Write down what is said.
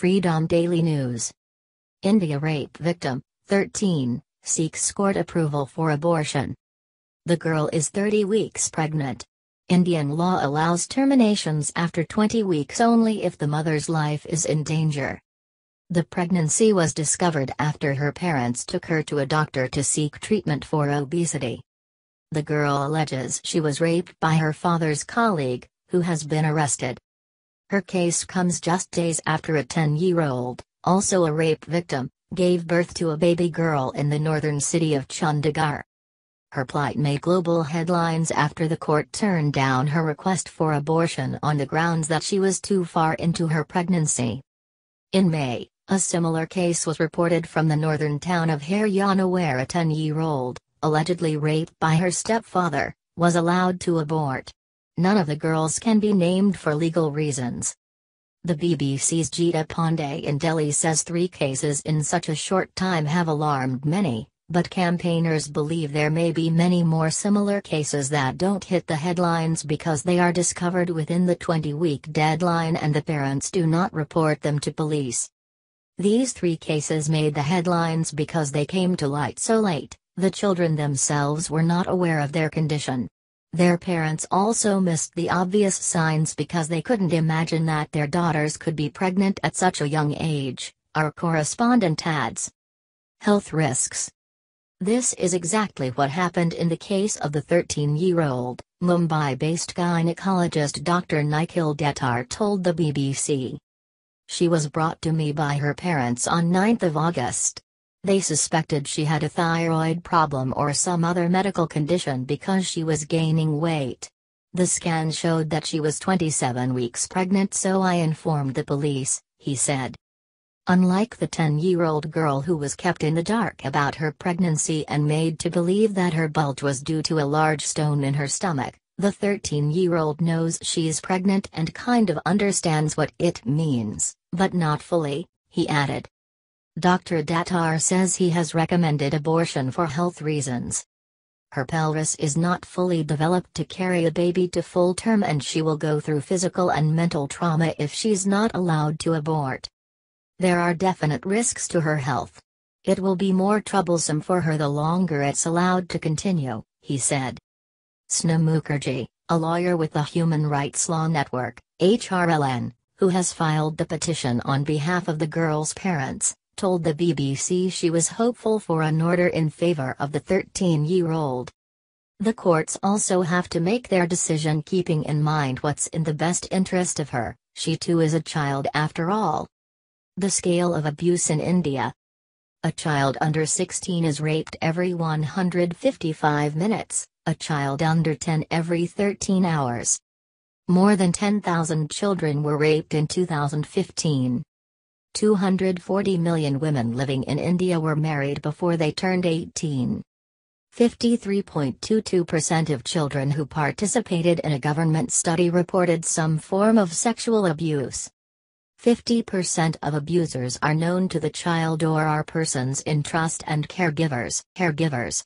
Freedom Daily News. India rape victim, 13, seeks court approval for abortion. The girl is 30 weeks pregnant. Indian law allows terminations after 20 weeks only if the mother's life is in danger. The pregnancy was discovered after her parents took her to a doctor to seek treatment for obesity. The girl alleges she was raped by her father's colleague, who has been arrested. Her case comes just days after a 10-year-old, also a rape victim, gave birth to a baby girl in the northern city of Chandigarh. Her plight made global headlines after the court turned down her request for abortion on the grounds that she was too far into her pregnancy. In May, a similar case was reported from the northern town of Haryana where a 10-year-old, allegedly raped by her stepfather, was allowed to abort. None of the girls can be named for legal reasons. The BBC's Geeta Pandey in Delhi says 3 cases in such a short time have alarmed many, but campaigners believe there may be many more similar cases that don't hit the headlines because they are discovered within the 20-week deadline and the parents do not report them to police. These 3 cases made the headlines because they came to light so late. The children themselves were not aware of their condition. Their parents also missed the obvious signs because they couldn't imagine that their daughters could be pregnant at such a young age, our correspondent adds. Health risks. This is exactly what happened in the case of the 13-year-old, Mumbai-based gynecologist Dr. Nikhil Datar told the BBC. She was brought to me by her parents on 9 August. They suspected she had a thyroid problem or some other medical condition because she was gaining weight. The scan showed that she was 27 weeks pregnant, so I informed the police, he said. Unlike the 10-year-old girl who was kept in the dark about her pregnancy and made to believe that her bulge was due to a large stone in her stomach, the 13-year-old knows she's pregnant and kind of understands what it means, but not fully, he added. Dr. Datar says he has recommended abortion for health reasons. Her pelvis is not fully developed to carry a baby to full term and she will go through physical and mental trauma if she's not allowed to abort. There are definite risks to her health. It will be more troublesome for her the longer it's allowed to continue, he said. Sneha Mukherjee, a lawyer with the Human Rights Law Network, HRLN, who has filed the petition on behalf of the girl's parents, told the BBC she was hopeful for an order in favor of the 13-year-old. The courts also have to make their decision keeping in mind what's in the best interest of her, she too is a child after all. The scale of abuse in India. A child under 16 is raped every 155 minutes, a child under 10 every 13 hours. More than 10,000 children were raped in 2015. 240 million women living in India were married before they turned 18. 53.22% of children who participated in a government study reported some form of sexual abuse. 50% of abusers are known to the child or are persons in trust and caregivers.